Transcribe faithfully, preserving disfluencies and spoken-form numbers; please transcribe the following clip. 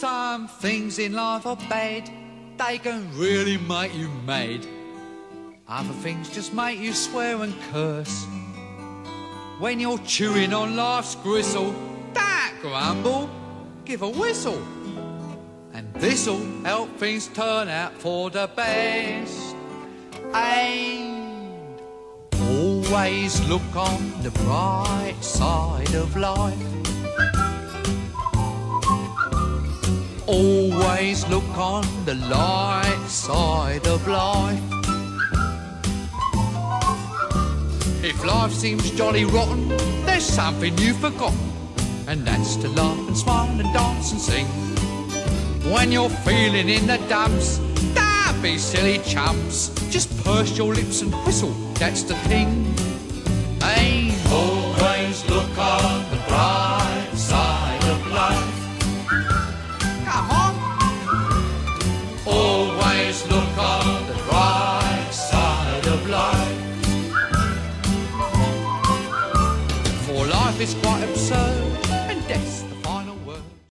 Some things in life are bad, they can really make you mad. Other things just make you swear and curse. When you're chewing on life's gristle, don't grumble, give a whistle. And this'll help things turn out for the best. And always look on the bright side of life. Always look on the light side of life. If life seems jolly rotten, there's something you've forgotten, and that's to laugh and smile and dance and sing. When you're feeling in the dumps, don't be silly chumps. Just purse your lips and whistle, that's the thing. Hey, always look on the bright side of life. Come on. Always look on the bright side of life. For life is quite absurd and death